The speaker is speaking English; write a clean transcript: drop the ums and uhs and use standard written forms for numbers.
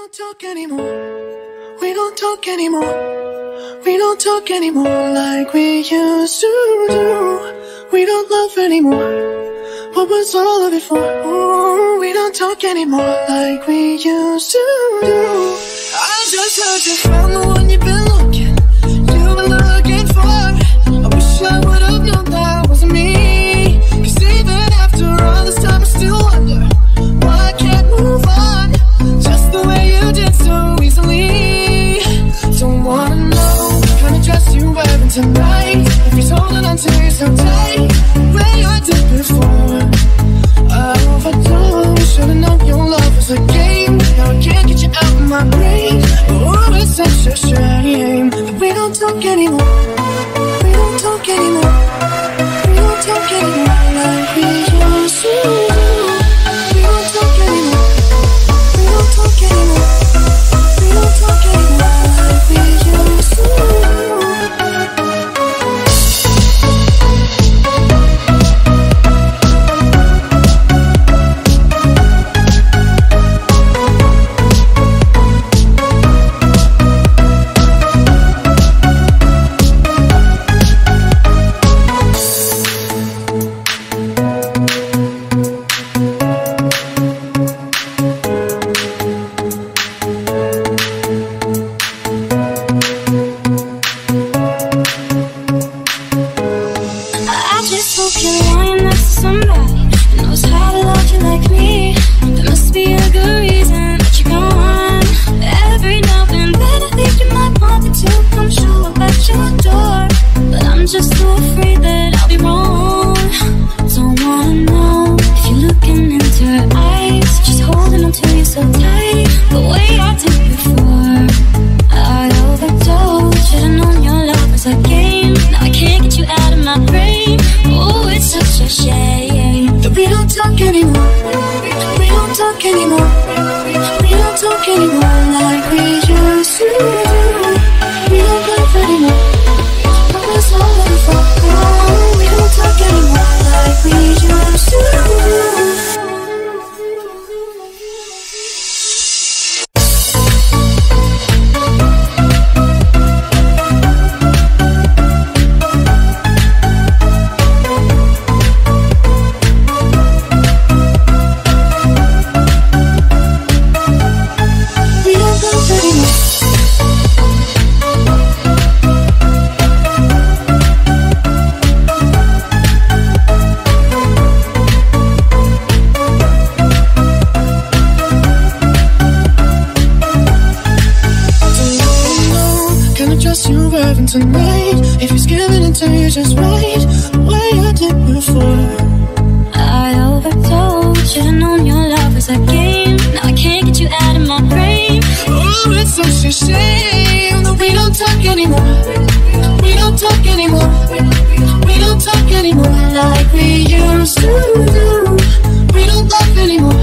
don't talk anymore. We don't talk anymore. We don't talk anymore like we used to do. We don't love anymore. What was all of it for? Ooh, we don't talk anymore like we used to do. I just heard you found the one you've been looking for. I wish I would have known that wasn't me. Cause even after all this time I still wonder why I can't move on just the way you did so easily. Don't wanna know what kind of dress you're wearing tonight, if he's holding on to you so tight the way I did before. I overdosed, should've known your love was a game. Now I can't get you out of my brain. Oh, it's such a shame that we don't talk anymore. We don't talk anymore. We don't talk anymore like we used to do. We don't talk anymore. We don't talk anymore. We don't talk anymore like we used to do. Tonight, if he's giving it to you just right, the way I did before. I overdosed, should've known your love was a game. Now I can't get you out of my brain. Oh, it's such a shame that we don't talk anymore. We don't talk anymore. We don't talk anymore like we used to do. We don't love anymore.